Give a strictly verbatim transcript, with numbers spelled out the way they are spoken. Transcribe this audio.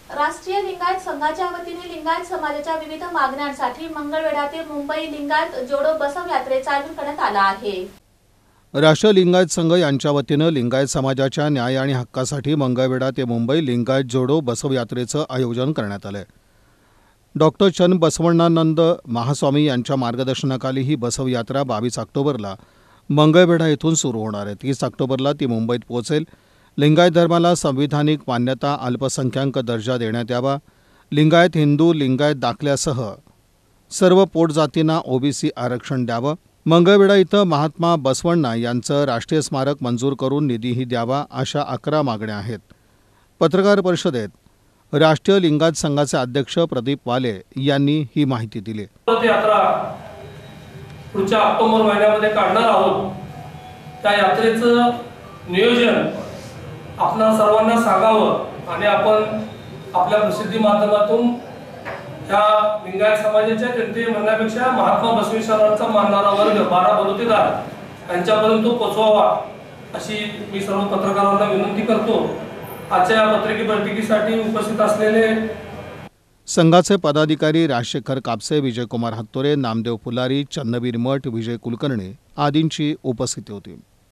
राष्ट्रीय लिंगायत संघाच्या वतीने लिंगायत समाजाच्या विविध मागण्यांसाठी मंगळवेढा ते मुंबई लिंगायत जोडो बसव यात्रेचं आयोजन करण्यात आलं आहे। राष्ट्रीय लिंगायत संघ यांच्या वतीनं लिंगायत समाजाच्या न्याय आणि हक्कासाठी मंगळवेढा ते मुंबई लिंगायत जोडो बसव यात्रेचं आयोजन करण्यात आलं आहे। डॉक्टर चन्न बसवण्णानंद महास्वामी यांच्या मार्गदर्शनाखाली ही बसव यात्रा बावीस ऑक्टोबरला मंगळवेढा येथून सुरू होणार आहे। तीस ऑक्टोबरला ती मुंबईत पोहोचेल। लिंगायत धर्माला संविधानिक मान्यता, अल्पसंख्याक दर्जा देण्यात यावा, लिंगायत हिंदू लिंगायत दाखल्यासह सर्व पोटजातींना ओबीसी आरक्षण द्यावं, मंगळवेढा इथं महात्मा बसवण्णा यांचं राष्ट्रीय स्मारक मंजूर करून निधीही द्यावा, अशा अकरा मागण्या आहेत। पत्रकार परिषदेत राष्ट्रीय लिंगायत संघाचे अध्यक्ष प्रदीप वाले यांनी ही माहिती दिली। यात्रा पुढच्या ऑक्टोबर महिन्यामध्ये काढणार आहोत। त्या यात्रेचं नियोजन आपणा सर्वांना सांगावं आणि आपण आपल्या प्रसिद्धी माध्यमातून ह्या लिंगायत समाजाच्या जनते म्हणण्यापेक्षा महात्मा बसवेश्वरांचा मानणारा वर्ग बारा बलुतेदार यांच्यापर्यंत पोहोचवावा अशी मी सर्व पत्रकारांना विनंती करतो। आजच्या या पत्रिके बैठकीसाठी उपस्थित असलेले संघाचे पदाधिकारी राजशेखर कापसे, विजयकुमार हत्तोरे, नामदेव फुलारी, चन्नवीर मठ, विजय कुलकर्णी आदींची उपस्थिती होती।